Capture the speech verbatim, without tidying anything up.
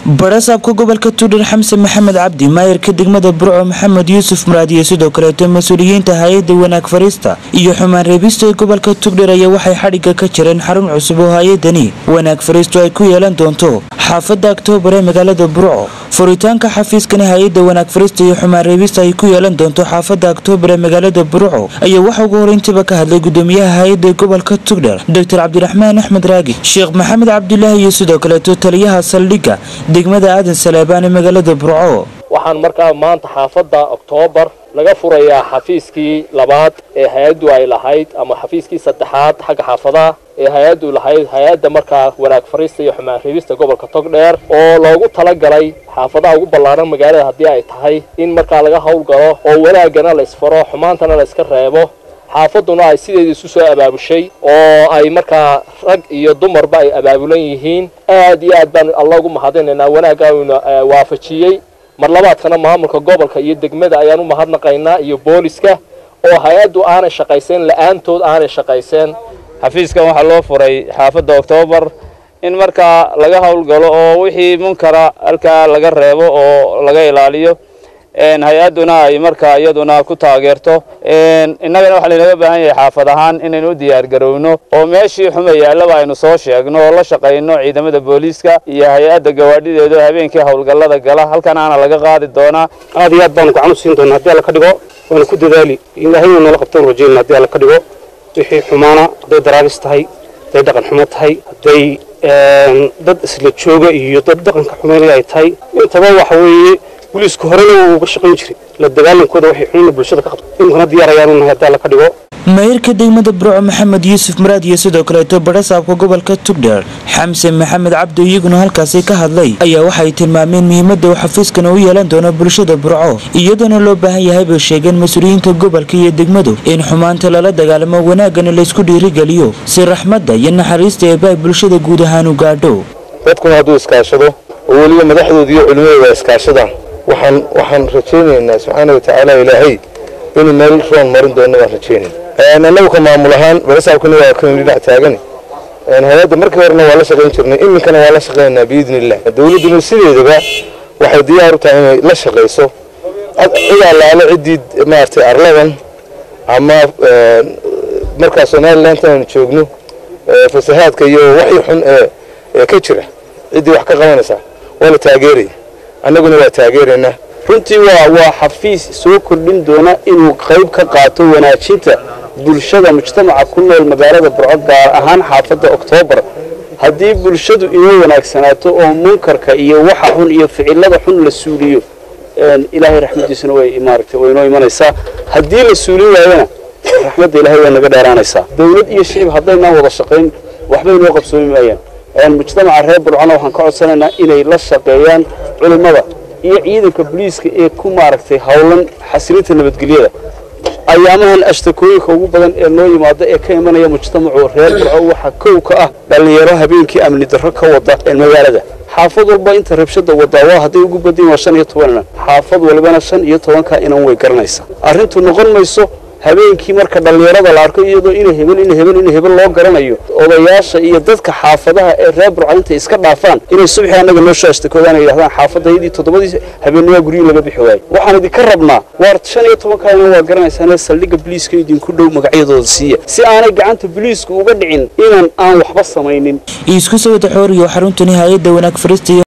barasaabka gobolka Tuudhar Xamse Maxamed Cabdi maayirka degmada Burco Maxamed Yuusuf Muraadiye sidoo kale mas'uuliyiinta hay'adda wanaag farista iyo xumaan reebista ee gobolka Tuudhar ayaa waxay xadhiga ka jireen xarun cusub oo hay'adani wanaag faristo ay ku yeelan doonto xaafadda Oktoobar ee magaalada Burco furitaanka xafiiskani hay'adda wanaag farista iyo xumaan reebista ay ku yeelan doonto xaafadda Oktoobar ee magaalada Burco ayaa waxa ugu horeyntiba ka hadlay gudoomiyaha hay'adda gobolka Tuudhar Doctor Cabdiraxmaan Axmed Raagi Sheekh Maxamed Cabdullaahi iyo sidoo kale taliyaha saldhigga degmada aadan Salebaan ee magaalada Burco waxaan markaa maanta xaafadda Oktoobar laga furayaa xafiiskii labaad ee hay'addu ay lahayd ama xafiiskii saddexaad xagga xaafadaha ee hay'addu lahayd hay'adda markaa wanaag farista iyo xumaan reebista gobolka Togdheer oo loogu talagalay xaafadaha ugu ballaaran magaalada haddii ay tahay in markaa laga hawl galo oo wanaagana la isfaro xumaantana la iska reebo xaafaduna ay sideedii isu soo abaabushay oo ay markaa rag iyo dumarba ay abaabulan yihiin aad iyo aad baan Allah ugu mahadinaynaa wanaagana waafajiyay mar labaadkana maamulka gobolka iyo degmada ayaan u mahadnaqaynaa iyo booliska oo hay'addu aanay shaqaysan la'aantood aanay shaqaysan xafiiskan waxa loo furay xaafadda Oktoobar in markaa laga hawl galo oo wixii munkara halka laga reebo oo laga ilaaliyo een hay'aduna ay markaa iyaduna ku taageerto een inagana waxa laga baahan yahay xaafad ahaan inaynu diyaar garowno oo meeshii xumeeyaalaba aynu soo sheegno oo la shaqeyno ciidamada booliska iyo hay'adda gawaadhideedu habeenkii hawlgallada gala halkan aana laga qaadi doona aad iyo aad baan ku xanuunsan doonaa hadii la ka dhigo waan ku dadaali ilaahay inuu nala qabto rajeen hadii la ka dhigo wixii xumaana haday daraagis tahay haday dhaqan xumo tahay haday een dad isla jooga iyo dad dhaqanka xumeeyay ay tahay intaba waxa weeye booliisku horena uu uga shaqeyn jiray la dagaalankooda waxay xubnaha bulshada ka qabtaan in kana diyaarayaan inuu hadda la ka dhigo maayirka degmada Burco Maxamed Yuusuf Muraadiye sidoo kale barasaabka gobolka Tuudhar Xamse Maxamed Cabdi iyaguna halkaas ka hadlay ayaa waxay tilmaameen muhiimadda uu xafiiskan u yeelan doono bulshada Burco iyadana loo baahan yahay bay sheegeen mas'uuliyiinta gobolka iyo degmadu in xumaanta lala dagaalamo wanaagana la isku dhiirigeliyo si raxmadda iyo naxariista ee bay bulshada guud ahaan u gaadho dadku haduu iskaashado oo waliba madaxdooda iyo culimada iskaashadaan waxaan waxaan rajaynaynaa subxaanahu wa ta'aala ilaahay inuu meel roon marin doono waan rajaynaa een anagu ka maamul ahaan barasaabkuna waa kan dhinac taagan een hay'adda markii horena waa la shaqeyn jirnay iminkana waa la shaqeynaa biidnillah dawladdu sideedaba waxay diyaar u tahay inay la shaqeyso ila laala cidid maartay arladan ama marka Soomaaliland aan joogno fasahaadka iyo wixii xun ee ka jira cidii wax ka qabanaysa wala taageeray annaguna waa taageerayna runtii waa waa xafiis soo kordhin doona inuu qayb ka qaato wanaajinta bulshada mujtamaca ku nool magaalada Burco gaar ahaan xaafadda Oktoobar hadii bulshadu inuu wanaagsanaato oo munkarka iyo waxa xun iyo ficilada xun la suuliyo een ilaahay raxmadiisana way imaartay way inoo imanaysaa hadii la suulin waayana raxmadda ilaahay way naga dheeraanaysaa dawlad iyo shicib hadayna wada shaqeyn waxba inoo qabsoomi maayaan een mujtamaca reer Burcona waxaan ka codsanaynaa inay la shaqeeyaan culimada iyo ciidanka booliiska ee ku maaragtay hawlan xasilinta nabadgelyada ayaamahan ashtakooyinka ugu badan ee loo yimaado ee ka imanaya mujtamacu reer Burco waxa koow ka ah dhalinyaro habeenkii amni darro ka wada ee magaalada xaafad walba inta rabshada wada waa haday ugu badin waa shan iyo toban xaafad walbana shan iyo toban ka inaan way garanaysaa arrintu noqon mayso habeenkii marka dhalinyarada la arko iyadoo inay hebel inay hebel inay hebel loo garanayo odayaasha iyo dadka xaafadaha ee reer Burco inta iska dhaafaan inay subaxii anaga noo shaashtakoodaan ay yiraahdaan xaafadaydii toddobadii habeenimo guriga laga bixi waayay waxaan idin ka rabnaa waar shan iyo toban ka inaan waa garanaysaa saldhigga booliiska idin ku dhow magacyadooda siiya si aanay gacanta booliisku uga dhicin inaan aan waxba samaynin isku soo wada xooriyo xaruntani hay'adda wanaag farista